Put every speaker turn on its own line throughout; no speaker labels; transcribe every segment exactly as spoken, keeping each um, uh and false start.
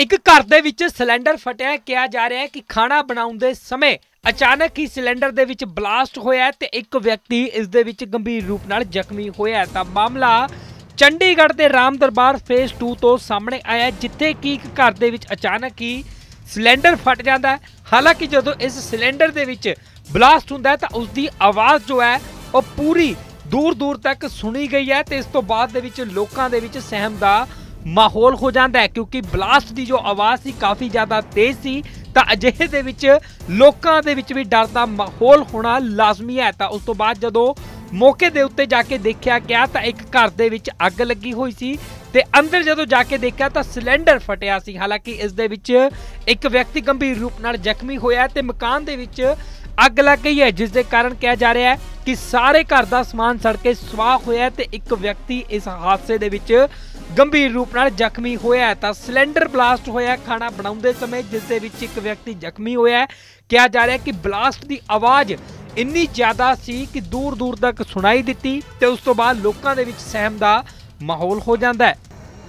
ਇੱਕ ਘਰ ਦੇ ਵਿੱਚ ਸਿਲੰਡਰ ਫਟਿਆ। ਕਿਹਾ ਜਾ ਰਿਹਾ ਹੈ ਕਿ ਖਾਣਾ ਬਣਾਉਣ ਦੇ ਸਮੇਂ ਅਚਾਨਕ ਹੀ ਸਿਲੰਡਰ ਦੇ ਵਿੱਚ ਬਲਾਸਟ ਹੋਇਆ ਤੇ ਇੱਕ ਵਿਅਕਤੀ ਇਸ ਦੇ ਵਿੱਚ ਗੰਭੀਰ ਰੂਪ ਨਾਲ ਜ਼ਖਮੀ ਹੋਇਆ। ਤਾਂ ਮਾਮਲਾ ਚੰਡੀਗੜ੍ਹ ਦੇ ਰਾਮ ਦਰਬਾਰ ਫੇਸ ਟੂ ਤੋਂ ਸਾਹਮਣੇ ਆਇਆ, ਜਿੱਥੇ ਕਿ ਇੱਕ ਘਰ ਦੇ ਵਿੱਚ ਅਚਾਨਕ ਹੀ ਸਿਲੰਡਰ ਫਟ ਜਾਂਦਾ ਹੈ। ਹਾਲਾਂਕਿ ਜਦੋਂ ਇਸ ਸਿਲੰਡਰ ਦੇ ਵਿੱਚ ਬਲਾਸਟ ਹੁੰਦਾ ਹੈ ਤਾਂ ਉਸ ਦੀ ਆਵਾਜ਼ ਜੋ ਹੈ ਉਹ ਪੂਰੀ ਦੂਰ ਦੂਰ ਤੱਕ ਸੁਣੀ ਗਈ ਹੈ ਤੇ ਇਸ ਤੋਂ ਬਾਅਦ ਦੇ ਵਿੱਚ ਲੋਕਾਂ ਦੇ ਵਿੱਚ ਸਹਿਮ ਦਾ ਮਾਹੌਲ ਹੋ ਜਾਂਦਾ ਹੈ, ਕਿਉਂਕਿ ਬਲਾਸਟ ਦੀ ਜੋ ਆਵਾਜ਼ ਸੀ ਕਾਫੀ ਜ਼ਿਆਦਾ ਤੇਜ਼ ਸੀ। ਤਾਂ ਅਜਿਹੇ ਦੇ ਵਿੱਚ ਲੋਕਾਂ ਦੇ ਵਿੱਚ ਵੀ ਡਰ ਦਾ ਮਾਹੌਲ ਹੋਣਾ ਲਾਜ਼ਮੀ ਹੈ। ਤਾਂ ਉਸ ਤੋਂ ਬਾਅਦ ਜਦੋਂ ਮੌਕੇ ਦੇ ਉੱਤੇ ਜਾ ਕੇ ਦੇਖਿਆ ਗਿਆ ਤਾਂ ਇੱਕ ਘਰ ਦੇ ਵਿੱਚ ਅੱਗ ਲੱਗੀ ਹੋਈ ਸੀ ਤੇ ਅੰਦਰ ਜਦੋਂ ਜਾ ਕੇ ਦੇਖਿਆ ਤਾਂ ਸਿਲੰਡਰ ਫਟਿਆ ਸੀ। ਹਾਲਾਂਕਿ ਇਸ ਦੇ ਵਿੱਚ ਇੱਕ ਵਿਅਕਤੀ ਗੰਭੀਰ ਰੂਪ ਨਾਲ ਜ਼ਖਮੀ ਹੋਇਆ ਤੇ ਮਕਾਨ ਦੇ ਵਿੱਚ ਅੱਗ ਲੱਗ ਗਈ ਹੈ, ਜਿਸ ਦੇ ਕਾਰਨ ਕਿਹਾ ਜਾ ਰਿਹਾ ਹੈ ਕਿ ਸਾਰੇ ਘਰ ਦਾ ਸਮਾਨ ਸੜ ਕੇ ਸੁਆਹ ਹੋਇਆ ਤੇ ਇੱਕ ਵਿਅਕਤੀ ਇਸ ਹਾਦਸੇ ਦੇ ਵਿੱਚ ਗੰਭੀਰ ਰੂਪ ਨਾਲ ਜ਼ਖਮੀ ਹੋਇਆ। ਤਾਂ ਸਿਲੰਡਰ ਬਲਾਸਟ ਹੋਇਆ ਖਾਣਾ ਬਣਾਉਂਦੇ ਸਮੇਂ, ਜਿਸ ਦੇ ਵਿੱਚ ਇੱਕ ਵਿਅਕਤੀ ਜ਼ਖਮੀ ਹੋਇਆ। ਕਿਹਾ ਜਾ ਰਿਹਾ ਕਿ ਬਲਾਸਟ ਦੀ ਆਵਾਜ਼ ਇੰਨੀ ਜ਼ਿਆਦਾ ਸੀ ਕਿ ਦੂਰ ਦੂਰ ਤੱਕ ਸੁਣਾਈ ਦਿੱਤੀ ਤੇ ਉਸ ਤੋਂ ਬਾਅਦ ਲੋਕਾਂ ਦੇ ਵਿੱਚ ਸਹਿਮ ਦਾ ਮਾਹੌਲ ਹੋ ਜਾਂਦਾ ਹੈ।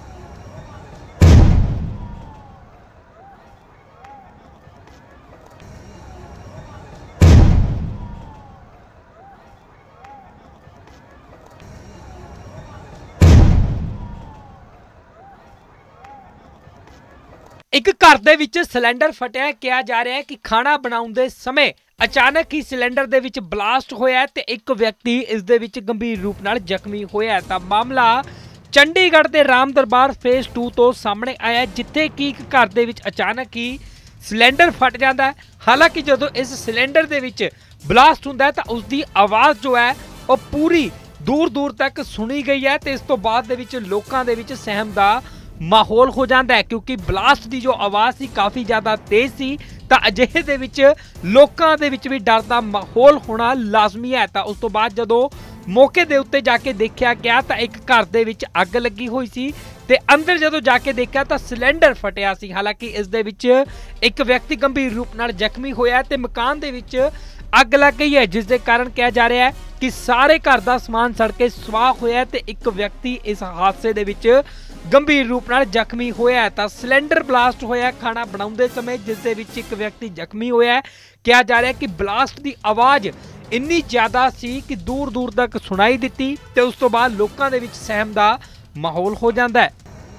ਇੱਕ ਘਰ ਦੇ ਵਿੱਚ ਸਿਲੰਡਰ ਫਟਿਆ। ਕਿਹਾ ਜਾ ਰਿਹਾ ਹੈ ਕਿ ਖਾਣਾ ਬਣਾਉਣ ਦੇ ਸਮੇਂ ਅਚਾਨਕ ਹੀ ਸਿਲੰਡਰ ਦੇ ਵਿੱਚ ਬਲਾਸਟ ਹੋਇਆ ਤੇ ਇੱਕ ਵਿਅਕਤੀ ਇਸ ਦੇ ਵਿੱਚ ਗੰਭੀਰ ਰੂਪ ਨਾਲ ਜ਼ਖਮੀ ਹੋਇਆ। ਤਾਂ ਮਾਮਲਾ ਚੰਡੀਗੜ੍ਹ ਦੇ ਰਾਮ ਦਰਬਾਰ ਫੇਸ ਟੂ ਤੋਂ ਸਾਹਮਣੇ ਆਇਆ, ਜਿੱਥੇ ਕਿ ਇੱਕ ਘਰ ਦੇ ਵਿੱਚ ਅਚਾਨਕ ਹੀ ਸਿਲੰਡਰ ਫਟ ਜਾਂਦਾ ਹੈ। ਹਾਲਾਂਕਿ ਜਦੋਂ ਇਸ ਸਿਲੰਡਰ ਦੇ ਵਿੱਚ ਬਲਾਸਟ ਹੁੰਦਾ ਹੈ ਤਾਂ ਉਸ ਦੀ ਆਵਾਜ਼ ਜੋ ਹੈ ਉਹ ਪੂਰੀ ਦੂਰ ਦੂਰ ਤੱਕ ਸੁਣੀ ਗਈ ਹੈ ਤੇ ਇਸ ਤੋਂ ਬਾਅਦ ਦੇ ਵਿੱਚ ਲੋਕਾਂ ਦੇ ਵਿੱਚ ਸਹਿਮ ਦਾ ਮਾਹੌਲ ਹੋ ਜਾਂਦਾ ਹੈ, ਕਿਉਂਕਿ ਬਲਾਸਟ ਦੀ ਜੋ ਆਵਾਜ਼ ਸੀ ਕਾਫੀ ਜ਼ਿਆਦਾ ਤੇਜ਼ ਸੀ। ਤਾਂ ਅਜਿਹੇ ਦੇ ਵਿੱਚ ਲੋਕਾਂ ਦੇ ਵਿੱਚ ਵੀ ਡਰ ਦਾ ਮਾਹੌਲ ਹੋਣਾ ਲਾਜ਼ਮੀ ਹੈ। ਤਾਂ ਉਸ ਤੋਂ ਬਾਅਦ ਜਦੋਂ ਮੌਕੇ ਦੇ ਉੱਤੇ ਜਾ ਕੇ ਦੇਖਿਆ ਗਿਆ ਤਾਂ ਇੱਕ ਘਰ ਦੇ ਵਿੱਚ ਅੱਗ ਲੱਗੀ ਹੋਈ ਸੀ ਤੇ ਅੰਦਰ ਜਦੋਂ ਜਾ ਕੇ ਦੇਖਿਆ ਤਾਂ ਸਿਲੰਡਰ ਫਟਿਆ ਸੀ। ਹਾਲਾਂਕਿ ਇਸ ਦੇ ਵਿੱਚ ਇੱਕ ਵਿਅਕਤੀ ਗੰਭੀਰ ਰੂਪ ਨਾਲ ਜ਼ਖਮੀ ਹੋਇਆ ਤੇ ਮਕਾਨ ਦੇ ਵਿੱਚ ਅੱਗ ਲੱਗ ਗਈ ਹੈ, ਜਿਸ ਦੇ ਕਾਰਨ ਕਿਹਾ ਜਾ ਰਿਹਾ ਹੈ ਕਿ ਸਾਰੇ ਘਰ ਦਾ ਸਮਾਨ ਸੜ ਕੇ ਸੁਆਹ ਹੋਇਆ ਤੇ ਇੱਕ ਵਿਅਕਤੀ ਇਸ ਹਾਦਸੇ ਦੇ ਵਿੱਚ ਗੰਭੀਰ ਰੂਪ ਨਾਲ ਜ਼ਖਮੀ ਹੋਇਆ। ਤਾਂ ਸਿਲੰਡਰ ਬਲਾਸਟ ਹੋਇਆ ਖਾਣਾ ਬਣਾਉਂਦੇ ਸਮੇਂ, ਜਿਸ ਦੇ ਵਿੱਚ ਇੱਕ ਵਿਅਕਤੀ ਜ਼ਖਮੀ ਹੋਇਆ। ਕਿਹਾ ਜਾ ਰਿਹਾ ਕਿ ਬਲਾਸਟ ਦੀ ਆਵਾਜ਼ ਇੰਨੀ ਜ਼ਿਆਦਾ ਸੀ ਕਿ ਦੂਰ ਦੂਰ ਤੱਕ ਸੁਣਾਈ ਦਿੱਤੀ ਤੇ ਉਸ ਤੋਂ ਬਾਅਦ ਲੋਕਾਂ ਦੇ ਵਿੱਚ ਸਹਿਮ ਦਾ ਮਾਹੌਲ ਹੋ ਜਾਂਦਾ ਹੈ।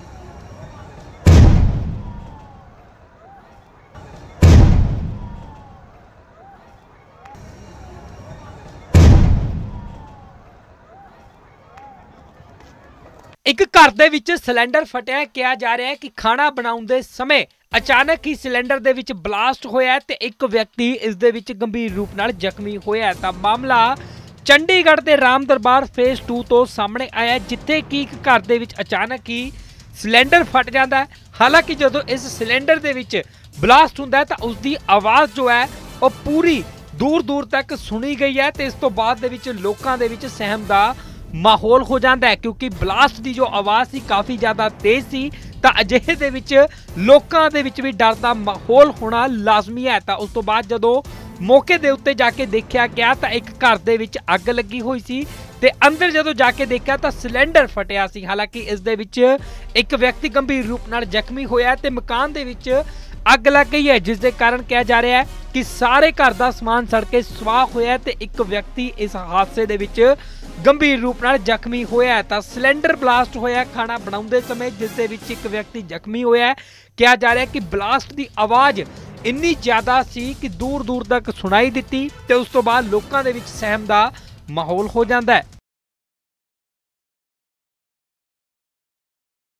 ਇੱਕ ਘਰ ਦੇ ਵਿੱਚ ਸਿਲੰਡਰ ਫਟਿਆ। ਕਿਹਾ ਜਾ ਰਿਹਾ ਹੈ ਕਿ ਖਾਣਾ ਬਣਾਉਣ ਦੇ ਸਮੇਂ ਅਚਾਨਕ ਹੀ ਸਿਲੰਡਰ ਦੇ ਵਿੱਚ ਬਲਾਸਟ ਹੋਇਆ ਤੇ ਇੱਕ ਵਿਅਕਤੀ ਇਸ ਦੇ ਵਿੱਚ ਗੰਭੀਰ ਰੂਪ ਨਾਲ ਜ਼ਖਮੀ ਹੋਇਆ। ਤਾਂ ਮਾਮਲਾ ਚੰਡੀਗੜ੍ਹ ਦੇ ਰਾਮ ਦਰਬਾਰ ਫੇਸ ਟੂ ਤੋਂ ਸਾਹਮਣੇ ਆਇਆ, ਜਿੱਥੇ ਕਿ ਇੱਕ ਘਰ ਦੇ ਵਿੱਚ ਅਚਾਨਕ ਹੀ ਸਿਲੰਡਰ ਫਟ ਜਾਂਦਾ ਹੈ। ਹਾਲਾਂਕਿ ਜਦੋਂ ਇਸ ਸਿਲੰਡਰ ਦੇ ਵਿੱਚ ਬਲਾਸਟ ਹੁੰਦਾ ਹੈ ਤਾਂ ਉਸ ਦੀ ਆਵਾਜ਼ ਜੋ ਹੈ ਉਹ ਪੂਰੀ ਦੂਰ ਦੂਰ ਤੱਕ ਸੁਣੀ ਗਈ ਹੈ ਤੇ ਇਸ ਤੋਂ ਬਾਅਦ ਦੇ ਵਿੱਚ ਲੋਕਾਂ ਦੇ ਵਿੱਚ ਸਹਿਮ ਦਾ ਮਾਹੌਲ ਹੋ ਜਾਂਦਾ ਹੈ, ਕਿਉਂਕਿ ਬਲਾਸਟ ਦੀ ਜੋ ਆਵਾਜ਼ ਸੀ ਕਾਫੀ ਜ਼ਿਆਦਾ ਤੇਜ਼ ਸੀ। ਤਾਂ ਅਜਿਹੇ ਦੇ ਵਿੱਚ ਲੋਕਾਂ ਦੇ ਵਿੱਚ ਵੀ ਡਰ ਦਾ ਮਾਹੌਲ ਹੋਣਾ ਲਾਜ਼ਮੀ ਹੈ। ਤਾਂ ਉਸ ਤੋਂ ਬਾਅਦ ਜਦੋਂ ਮੌਕੇ ਦੇ ਉੱਤੇ ਜਾ ਕੇ ਦੇਖਿਆ ਗਿਆ ਤਾਂ ਇੱਕ ਘਰ ਦੇ ਵਿੱਚ ਅੱਗ ਲੱਗੀ ਹੋਈ ਸੀ ਤੇ ਅੰਦਰ ਜਦੋਂ ਜਾ ਕੇ ਦੇਖਿਆ ਤਾਂ ਸਿਲੰਡਰ ਫਟਿਆ ਸੀ। ਹਾਲਾਂਕਿ ਇਸ ਦੇ ਵਿੱਚ ਇੱਕ ਵਿਅਕਤੀ ਗੰਭੀਰ ਰੂਪ ਨਾਲ ਜ਼ਖਮੀ ਹੋਇਆ ਤੇ ਮਕਾਨ ਦੇ ਵਿੱਚ ਅੱਗ ਲੱਗ ਗਈ ਹੈ, ਜਿਸ ਦੇ ਕਾਰਨ ਕਿਹਾ ਜਾ ਰਿਹਾ ਹੈ ਕਿ ਸਾਰੇ ਘਰ ਦਾ ਸਮਾਨ ਸੜ ਕੇ ਸੁਆਹ ਹੋਇਆ ਤੇ ਇੱਕ ਵਿਅਕਤੀ ਇਸ ਹਾਦਸੇ ਦੇ ਵਿੱਚ ਗੰਭੀਰ ਰੂਪ ਨਾਲ ਜ਼ਖਮੀ ਹੋਇਆ। ਤਾਂ ਸਿਲੰਡਰ ਬਲਾਸਟ ਹੋਇਆ ਖਾਣਾ ਬਣਾਉਂਦੇ ਸਮੇਂ, ਜਿਸ ਦੇ ਵਿੱਚ ਇੱਕ ਵਿਅਕਤੀ ਜ਼ਖਮੀ ਹੋਇਆ। ਕਿਹਾ ਜਾ ਰਿਹਾ ਕਿ ਬਲਾਸਟ ਦੀ ਆਵਾਜ਼ ਇੰਨੀ ਜ਼ਿਆਦਾ ਸੀ ਕਿ ਦੂਰ ਦੂਰ ਤੱਕ ਸੁਣਾਈ ਦਿੱਤੀ ਤੇ ਉਸ ਤੋਂ ਬਾਅਦ ਲੋਕਾਂ ਦੇ ਵਿੱਚ ਸਹਿਮ ਦਾ ਮਾਹੌਲ ਹੋ ਜਾਂਦਾ ਹੈ।